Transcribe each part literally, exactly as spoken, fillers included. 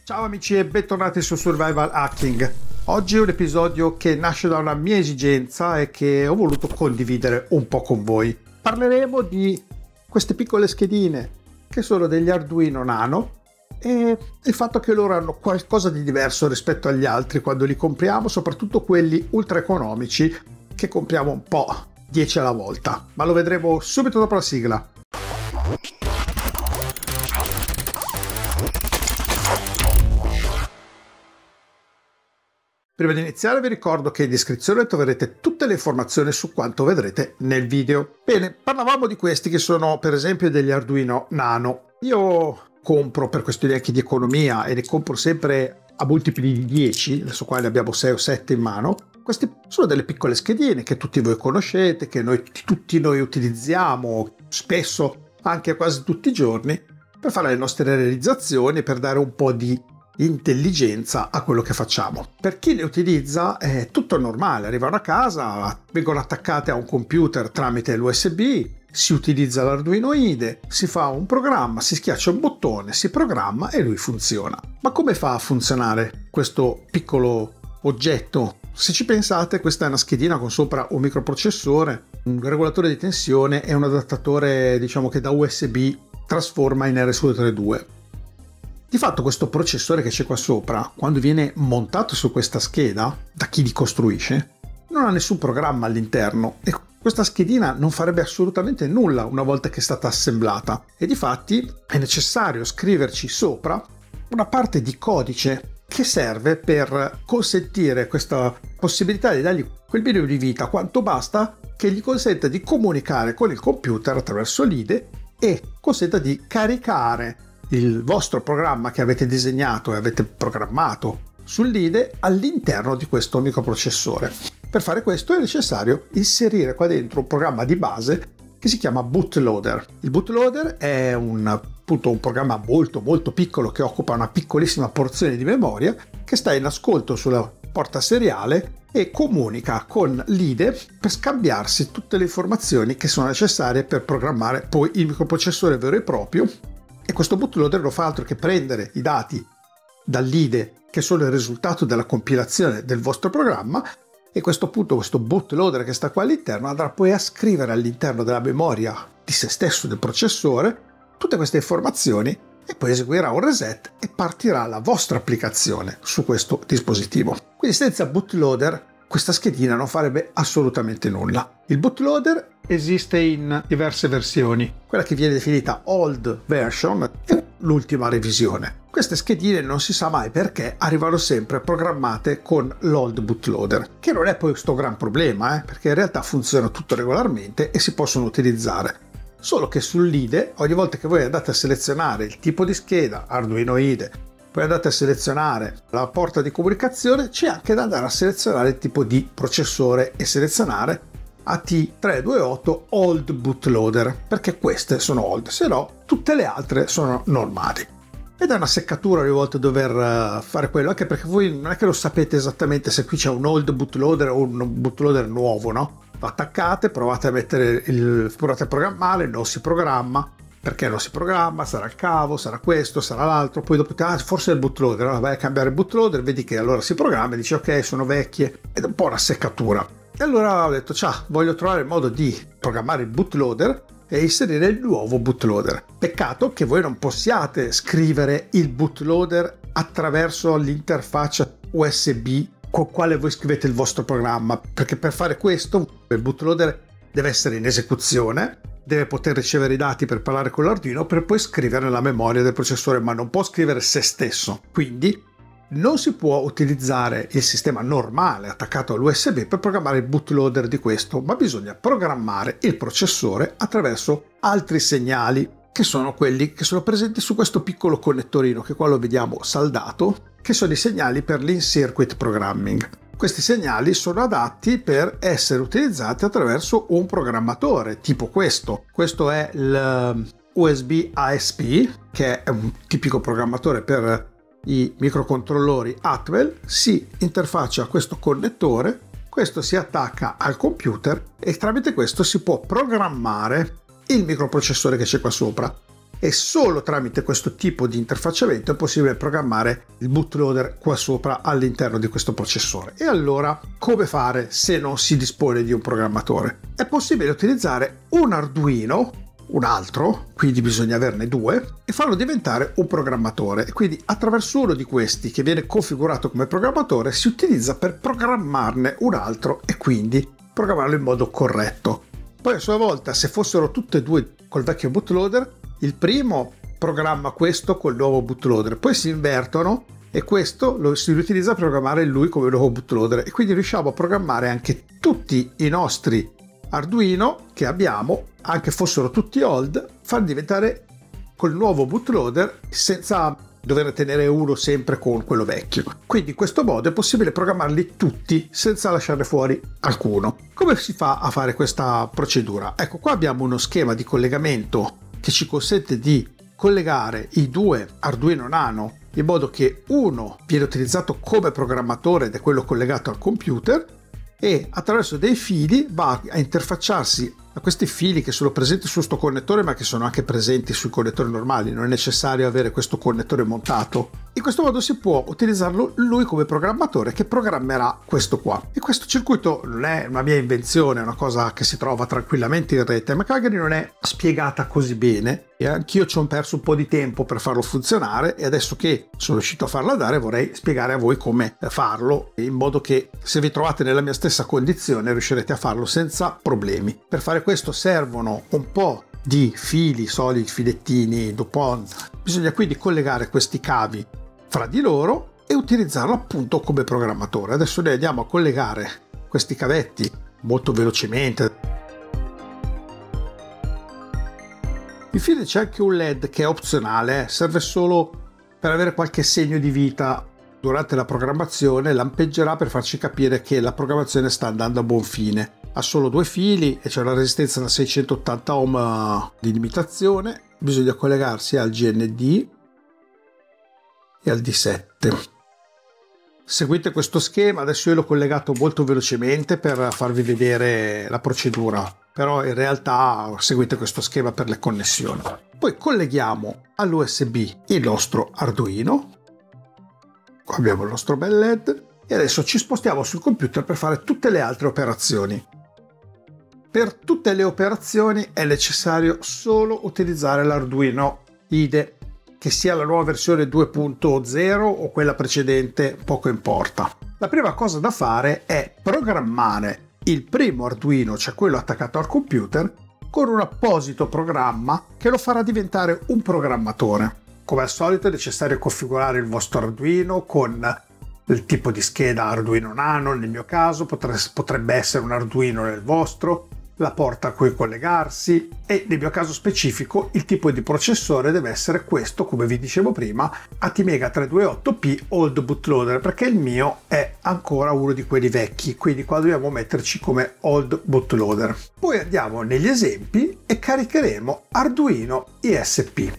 Ciao amici e bentornati su Survival Hacking. Oggi è un episodio che nasce da una mia esigenza e che ho voluto condividere un po' con voi. Parleremo di queste piccole schedine che sono degli Arduino Nano e il fatto che loro hanno qualcosa di diverso rispetto agli altri quando li compriamo, soprattutto quelli ultra economici che compriamo un po' dieci alla volta. Ma lo vedremo subito dopo la sigla. Prima di iniziare vi ricordo che in descrizione troverete tutte le informazioni su quanto vedrete nel video. Bene, parlavamo di questi che sono per esempio degli Arduino Nano. Io compro per questioni anche di economia e ne compro sempre a multipli di dieci, adesso qua ne abbiamo sei o sette in mano. Queste sono delle piccole schedine che tutti voi conoscete, che noi, tutti noi utilizziamo spesso, anche quasi tutti i giorni, per fare le nostre realizzazioni, per dare un po' di intelligenza a quello che facciamo. Per chi le utilizza è tutto normale, arrivano a casa, vengono attaccate a un computer tramite l'U S B, si utilizza l'Arduino IDE, si fa un programma, si schiaccia un bottone, si programma e lui funziona. Ma come fa a funzionare questo piccolo oggetto? Se ci pensate, questa è una schedina con sopra un microprocessore, un regolatore di tensione e un adattatore, diciamo, che da U S B trasforma in R S U trentadue. Di fatto questo processore che c'è qua sopra, quando viene montato su questa scheda, da chi li costruisce, non ha nessun programma all'interno e questa schedina non farebbe assolutamente nulla una volta che è stata assemblata. E difatti è necessario scriverci sopra una parte di codice che serve per consentire questa possibilità di dargli quel minimo di vita quanto basta che gli consenta di comunicare con il computer attraverso l'IDE e consenta di caricare il vostro programma che avete disegnato e avete programmato sull'IDE all'interno di questo microprocessore. Per fare questo è necessario inserire qua dentro un programma di base che si chiama bootloader. Il bootloader è un, appunto, un programma molto molto piccolo che occupa una piccolissima porzione di memoria che sta in ascolto sulla porta seriale e comunica con l'IDE per scambiarsi tutte le informazioni che sono necessarie per programmare poi il microprocessore vero e proprio. E questo bootloader non fa altro che prendere i dati dall'IDE che sono il risultato della compilazione del vostro programma e questo appunto questo bootloader che sta qua all'interno andrà poi a scrivere all'interno della memoria di se stesso del processore tutte queste informazioni e poi eseguirà un reset e partirà la vostra applicazione su questo dispositivo. Quindi senza bootloader questa schedina non farebbe assolutamente nulla. Il bootloader esiste in diverse versioni. Quella che viene definita old version è l'ultima revisione. Queste schedine non si sa mai perché arrivano sempre programmate con l'old bootloader, che non è poi questo gran problema, eh, perché in realtà funziona tutto regolarmente e si possono utilizzare. Solo che sull'IDE, ogni volta che voi andate a selezionare il tipo di scheda Arduino IDE, poi andate a selezionare la porta di comunicazione, c'è anche da andare a selezionare il tipo di processore e selezionare A T trecentoventotto Old Bootloader, perché queste sono old, se no tutte le altre sono normali. Ed è una seccatura ogni volta dover fare quello, anche perché voi non è che lo sapete esattamente se qui c'è un old bootloader o un bootloader nuovo, no? Lo attaccate, provate a mettere il, provate a programmare, non si programma. Perché non si programma, sarà il cavo, sarà questo, sarà l'altro, poi dopo ah, forse è il bootloader, allora vai a cambiare il bootloader, vedi che allora si programma e dici ok, sono vecchie, ed è un po' una seccatura. E allora ho detto ciao, voglio trovare il modo di programmare il bootloader e inserire il nuovo bootloader. Peccato che voi non possiate scrivere il bootloader attraverso l'interfaccia U S B con quale voi scrivete il vostro programma, perché per fare questo il bootloader deve essere in esecuzione, deve poter ricevere i dati per parlare con l'Arduino per poi scrivere nella memoria del processore, ma non può scrivere se stesso. Quindi non si può utilizzare il sistema normale attaccato all'U S B per programmare il bootloader di questo, ma bisogna programmare il processore attraverso altri segnali che sono quelli che sono presenti su questo piccolo connettorino che qua lo vediamo saldato, che sono i segnali per l'in-circuit programming. Questi segnali sono adatti per essere utilizzati attraverso un programmatore tipo questo. Questo è l'U S B A S P, che è un tipico programmatore per i microcontrollori Atwell. Si interfaccia a questo connettore, questo si attacca al computer e tramite questo si può programmare il microprocessore che c'è qua sopra. e solo tramite questo tipo di interfacciamento è possibile programmare il bootloader qua sopra all'interno di questo processore. E allora come fare se non si dispone di un programmatore? È possibile utilizzare un Arduino, un altro, quindi bisogna averne due, e farlo diventare un programmatore, e quindi attraverso uno di questi che viene configurato come programmatore si utilizza per programmarne un altro e quindi programmarlo in modo corretto. Poi a sua volta, se fossero tutte e due col vecchio bootloader, il primo programma questo col nuovo bootloader, poi si invertono e questo lo si riutilizza per programmare lui come nuovo bootloader, e quindi riusciamo a programmare anche tutti i nostri Arduino che abbiamo, anche fossero tutti old, farli diventare col nuovo bootloader senza dover tenere uno sempre con quello vecchio. Quindi in questo modo è possibile programmarli tutti senza lasciarne fuori alcuno. Come si fa a fare questa procedura? Ecco, qua abbiamo uno schema di collegamento che ci consente di collegare i due Arduino Nano in modo che uno viene utilizzato come programmatore ed è quello collegato al computer, e attraverso dei fili va a interfacciarsi a questi fili che sono presenti su questo connettore ma che sono anche presenti sui connettori normali. Non è necessario avere questo connettore montato. In questo modo si può utilizzarlo lui come programmatore che programmerà questo qua. E questo circuito non è una mia invenzione, è una cosa che si trova tranquillamente in rete, ma che magari non è spiegata così bene, e anch'io ci ho perso un po' di tempo per farlo funzionare, e adesso che sono riuscito a farlo andare vorrei spiegare a voi come farlo, in modo che se vi trovate nella mia stessa condizione riuscirete a farlo senza problemi. Per fare questo servono un po' di fili solidi, filettini DuPont. Bisogna quindi collegare questi cavi fra di loro e utilizzarlo appunto come programmatore. Adesso noi andiamo a collegare questi cavetti molto velocemente. Infine c'è anche un L E D che è opzionale, serve solo per avere qualche segno di vita durante la programmazione, lampeggerà per farci capire che la programmazione sta andando a buon fine. Ha solo due fili e c'è una resistenza da seicentottanta ohm di limitazione. Bisogna collegarsi al G N D e al D sette. Seguite questo schema, adesso io l'ho collegato molto velocemente per farvi vedere la procedura, però in realtà seguite questo schema per le connessioni. Poi colleghiamo all'U S B il nostro Arduino, qua abbiamo il nostro bel L E D, e adesso ci spostiamo sul computer per fare tutte le altre operazioni. Per tutte le operazioni è necessario solo utilizzare l'Arduino I D E, che sia la nuova versione due punto zero o quella precedente, poco importa. La prima cosa da fare è programmare il primo Arduino, cioè quello attaccato al computer, con un apposito programma che lo farà diventare un programmatore. Come al solito è necessario configurare il vostro Arduino con il tipo di scheda Arduino Nano, nel mio caso potrebbe essere un Arduino nel vostro, la porta a cui collegarsi, e nel mio caso specifico il tipo di processore deve essere questo, come vi dicevo prima, ATmega trecentoventotto P Old Bootloader, perché il mio è ancora uno di quelli vecchi, quindi qua dobbiamo metterci come Old Bootloader. Poi andiamo negli esempi e caricheremo Arduino I S P.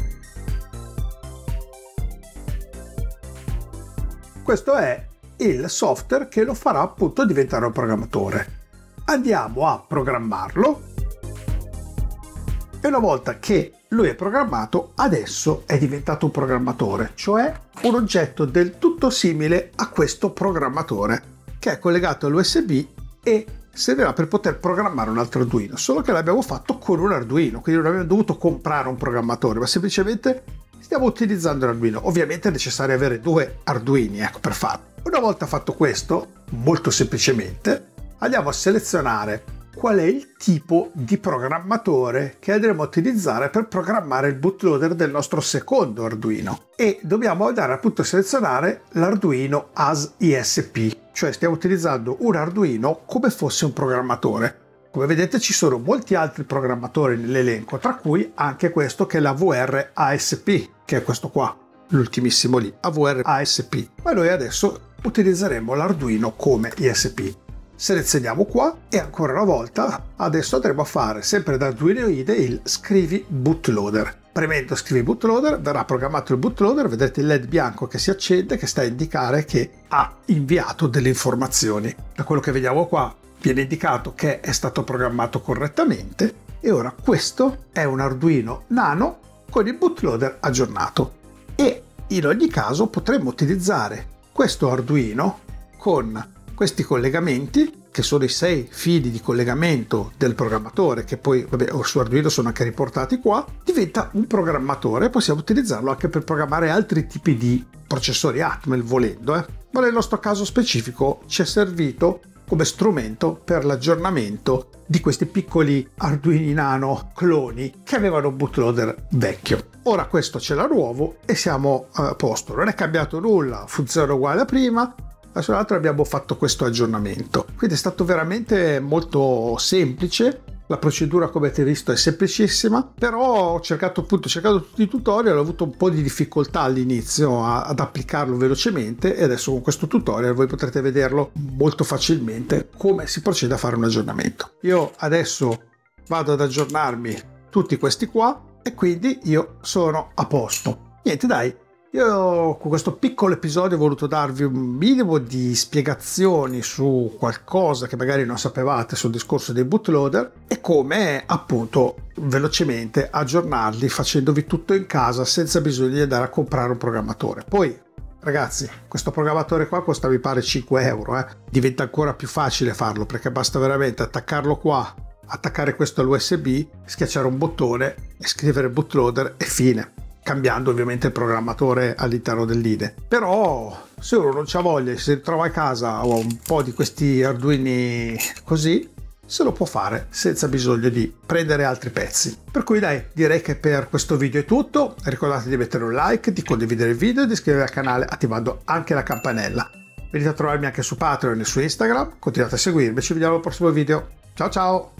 Questo è il software che lo farà appunto diventare un programmatore. Andiamo a programmarlo e una volta che lui è programmato adesso è diventato un programmatore, cioè un oggetto del tutto simile a questo programmatore che è collegato all'U S B e servirà per poter programmare un altro Arduino, solo che l'abbiamo fatto con un Arduino, quindi non abbiamo dovuto comprare un programmatore, ma semplicemente stiamo utilizzando l'Arduino. Ovviamente è necessario avere due Arduini, ecco, per farlo. Una volta fatto questo, molto semplicemente, andiamo a selezionare qual è il tipo di programmatore che andremo a utilizzare per programmare il bootloader del nostro secondo Arduino, e dobbiamo andare appunto a selezionare l'Arduino A S I S P, cioè stiamo utilizzando un Arduino come fosse un programmatore. Come vedete ci sono molti altri programmatori nell'elenco, tra cui anche questo che è la V R A S P, che è questo qua, l'ultimissimo lì, A V R A S P, ma noi adesso utilizzeremo l'Arduino come I S P. Selezioniamo qua e ancora una volta adesso andremo a fare sempre da Arduino I D E il scrivi bootloader. Premendo scrivi bootloader verrà programmato il bootloader, vedete il L E D bianco che si accende che sta a indicare che ha inviato delle informazioni. Da quello che vediamo qua viene indicato che è stato programmato correttamente, e ora questo è un Arduino Nano con il bootloader aggiornato. E in ogni caso potremmo utilizzare questo Arduino con questi collegamenti, che sono i sei fili di collegamento del programmatore, che poi vabbè, su Arduino sono anche riportati qua. Diventa un programmatore, possiamo utilizzarlo anche per programmare altri tipi di processori Atmel volendo, eh. ma nel nostro caso specifico ci è servito come strumento per l'aggiornamento di questi piccoli Arduino Nano cloni che avevano un bootloader vecchio. Ora questo ce l'ha nuovo e siamo a posto, non è cambiato nulla, funziona uguale a prima. Adesso l'altro abbiamo fatto questo aggiornamento, quindi è stato veramente molto semplice. La procedura, come avete visto, è semplicissima, però ho cercato appunto, ho cercato tutti i tutorial, ho avuto un po' di difficoltà all'inizio a, ad applicarlo velocemente e adesso con questo tutorial voi potrete vederlo molto facilmente come si procede a fare un aggiornamento. Io adesso vado ad aggiornarmi tutti questi qua e quindi io sono a posto. Niente, dai. Io con questo piccolo episodio ho voluto darvi un minimo di spiegazioni su qualcosa che magari non sapevate sul discorso dei bootloader e come appunto velocemente aggiornarli facendovi tutto in casa senza bisogno di andare a comprare un programmatore. Poi ragazzi, questo programmatore qua costa mi pare cinque euro, eh. Diventa ancora più facile farlo perché basta veramente attaccarlo qua, attaccare questo all'U S B, schiacciare un bottone e scrivere bootloader e fine, cambiando ovviamente il programmatore all'interno dell'I D E. Però se uno non c'ha voglia, se trova a casa un po' di questi Arduini così, se lo può fare senza bisogno di prendere altri pezzi. Per cui dai, direi che per questo video è tutto. Ricordate di mettere un like, di condividere il video e di iscrivervi al canale attivando anche la campanella. Venite a trovarmi anche su Patreon e su Instagram, continuate a seguirmi, ci vediamo al prossimo video. Ciao ciao!